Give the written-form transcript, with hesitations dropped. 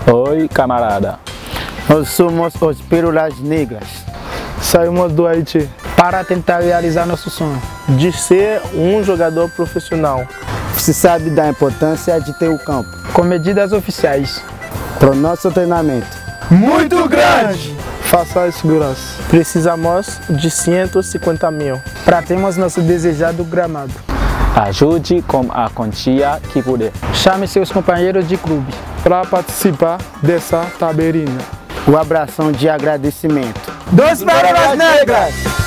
Oi, camarada. Nós somos os Pérolas Negras. Saímos do Haiti para tentar realizar nosso sonho de ser um jogador profissional. Você sabe da importância de ter o campo com medidas oficiais para o nosso treinamento. Muito grande! Faça a segurança. Precisamos de 150 mil para termos nosso desejado gramado. Ajude com a quantia que puder. Chame seus companheiros de clube para participar dessa taberina. Um abração de agradecimento dos Pérolas Negras!